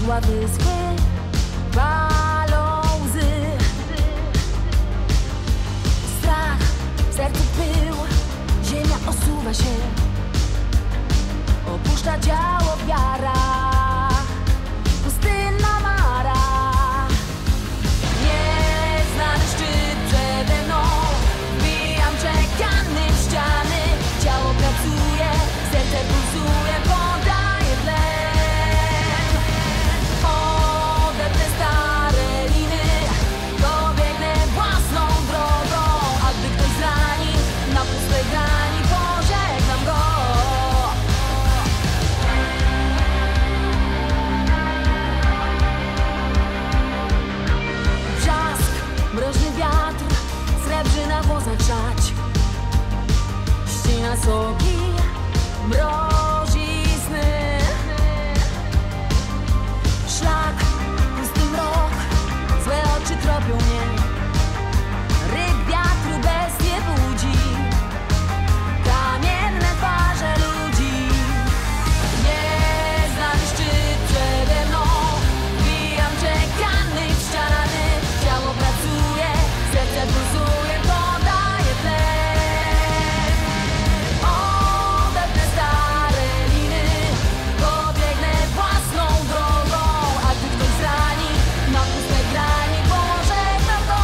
skrzydła wyschły, palą łzy. Strach, w sercu pył, ziemia osuwa się, opuszcza ciało wiara, pustynna mara. Nieznany szczyt przede mną, wbijam czekany w ściany. Ciało pracuje, serce pulsuje, podaje tlen. Odepnę stare liny, pobiegnę własną drogą. A gdy ktoś zrani, na pustej grani pożegnam go. Brzask, mroźny wiatr, srebrzy na włosach szać, ścina soki, mrozi sny. Szlak, pusty mrok, złe oczy tropią mnie. Ryk wiatru bez nie budzi kamienne twarze ludzi. Nieznany szczyt przede mną, wbijam czekany w ściany. Ciało pracuje, serce pulsuje, podaje tlen. Odepnę stare liny, pobiegnę własną drogą. A gdy ktoś zrani, na pustej grani pożegnam go.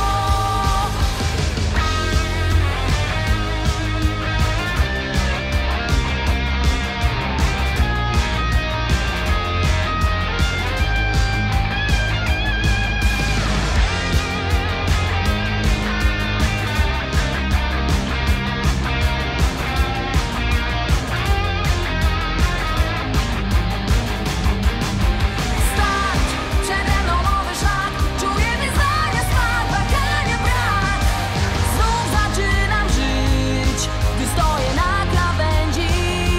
Start, przede mną nowy szlak, czuję wyzwania, smak, wahania, brak. Znów zaczynam żyć, gdy stoję na krawędzi.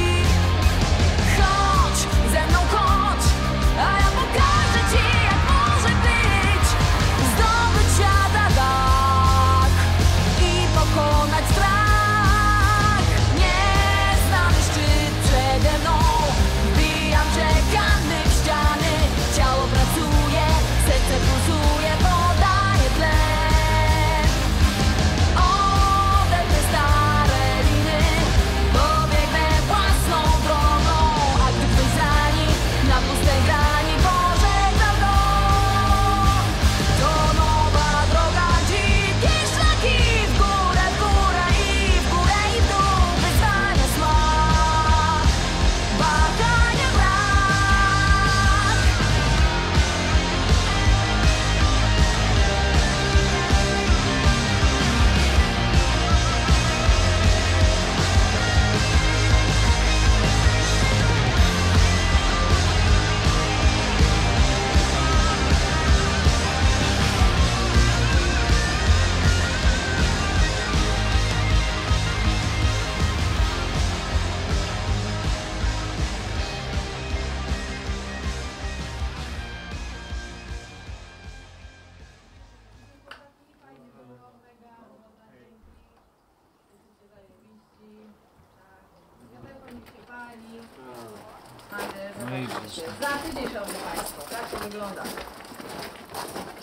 Chodź, ze mną chodź, a ja pokażę ci, jak może być. Zdobyć świata tak i pokonać strach. Nieznany szczyt przede mną, wbijam czekany w ściany. Ciało pracuje, serce pulsuje, podaje tlen. Odepnę stare liny, pobiegnę własną drogą. A gdy ktoś zrani, na pustej grani pożegnam go. To nowa droga, dzikie szlaki, w górę i w górę i w dół. Wyzwania, smak, wahania, brak. Za tydzień, szanowni państwo, tak to wygląda.